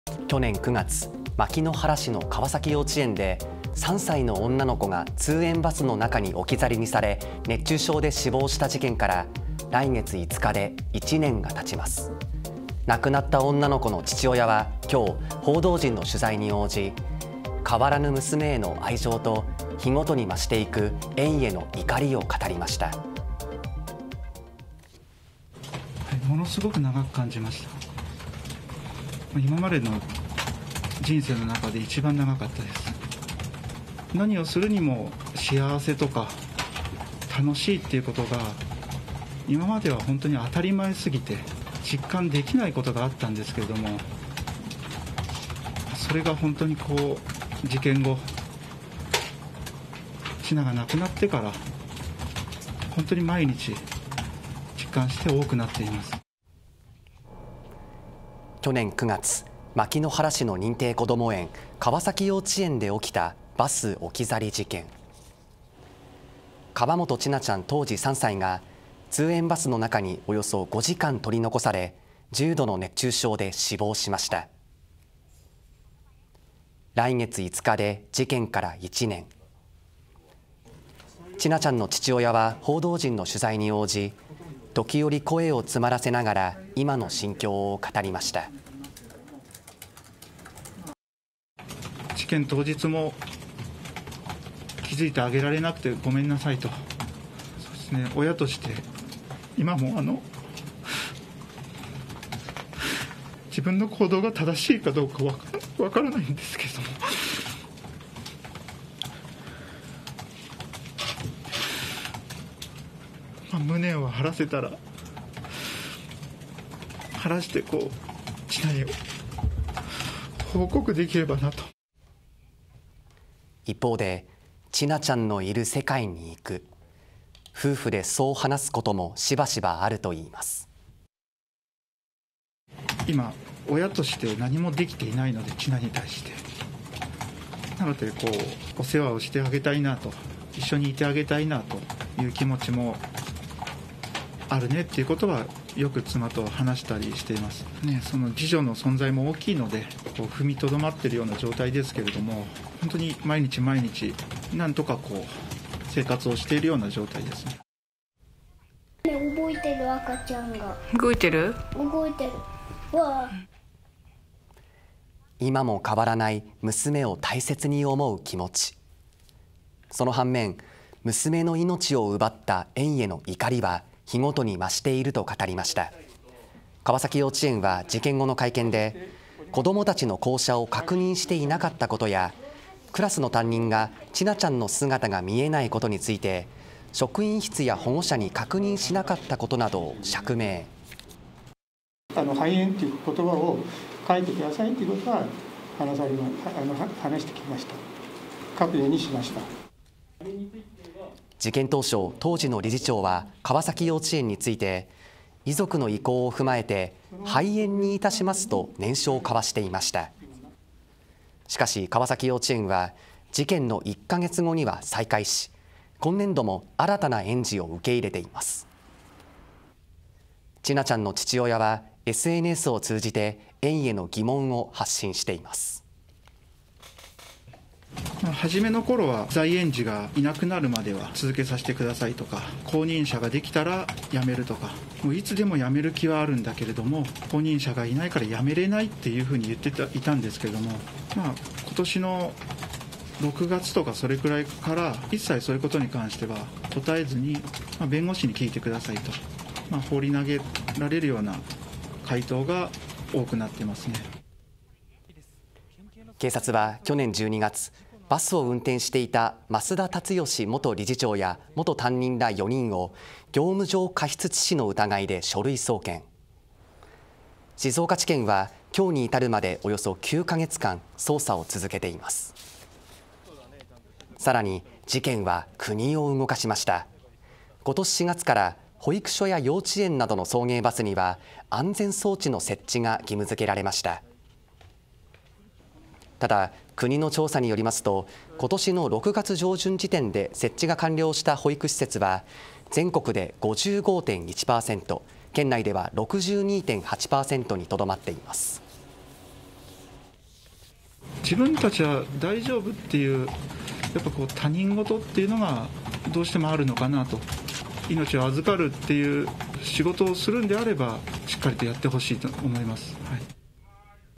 去年9月、牧之原市の川崎幼稚園で3歳の女の子が通園バスの中に置き去りにされ熱中症で死亡した事件から来月5日で1年が経ちます。亡くなった女の子の父親は今日報道陣の取材に応じ、変わらぬ娘への愛情と日ごとに増していく園への怒りを語りました。 ものすごく長く感じました。今までの人生の中で一番長かったです。何をするにも幸せとか楽しいっていうことが今までは本当に当たり前すぎて実感できないことがあったんですけれども、それが本当に事件後、千奈が亡くなってから本当に毎日実感して多くなっています。 去年9月、牧之原市の認定こども園川崎幼稚園で起きたバス置き去り事件。川本千奈ちゃん当時3歳が通園バスの中におよそ5時間取り残され、重度の熱中症で死亡しました。来月5日で事件から1年。千奈ちゃんの父親は報道陣の取材に応じ、時折声を詰まらせながら今の心境を語りました。 事件当日も気づいてあげられなくてごめんなさいと。そうですね、親として今も自分の行動が正しいかどうかわからないんですけれども、無念を晴らせたら晴らして千奈に報告できればなと。 一方で、千奈ちゃんのいる世界に行く、夫婦でそう話すこともしばしばあるといいます。 今親として何もできていないので、千奈に対してなのでお世話をしてあげたいなと、一緒にいてあげたいなという気持ちもあるねっていうことはよく妻と話したりしていますね。その次女の存在も大きいので踏みとどまっているような状態ですけれども、本当に毎日毎日なんとか生活をしているような状態ですね。 動いてる、赤ちゃんが動いてるわあ。 今も変わらない娘を大切に思う気持ち。その反面、娘の命を奪った園への怒りは日ごとに増していると語りました。川崎幼稚園は事件後の会見で、子どもたちの降車を確認していなかったことや、クラスの担任が千奈ちゃんの姿が見えないことについて職員室や保護者に確認しなかったことなどを釈明。 肺炎という言葉を書いてくださいということは話してきました。書くようにしました。 事件当初、当時の理事長は川崎幼稚園について、遺族の意向を踏まえて廃園にいたしますと念書を交わしていました。しかし川崎幼稚園は事件の1ヶ月後には再開し、今年度も新たな園児を受け入れています。千奈ちゃんの父親は SNS を通じて園への疑問を発信しています。 初めの頃は在園児がいなくなるまでは続けさせてくださいとか、後任者ができたら辞めるとか、もういつでも辞める気はあるんだけれども後任者がいないから辞めれないっていうふうに言っていたんですけれども、今年の6月とかそれくらいから一切そういうことに関しては答えずに、弁護士に聞いてくださいと、放り投げられるような回答が多くなっていますね。 警察は去年12月、バスを運転していた増田立義元理事長や元担任ら4人を業務上過失致死の疑いで書類送検。静岡地検は今日に至るまでおよそ9ヶ月間捜査を続けています。さらに事件は国を動かしました。今年4月から保育所や幼稚園などの送迎バスには安全装置の設置が義務付けられました。ただ、国の調査によりますと、今年の6月上旬時点で設置が完了した保育施設は全国で 55.1%、県内では 62.8% にとどまっています。 自分たちは大丈夫っていうやっぱこう他人事っていうのがどうしてもあるのかなと。命を預かるっていう仕事をするんであればしっかりとやってほしいと思います。はい。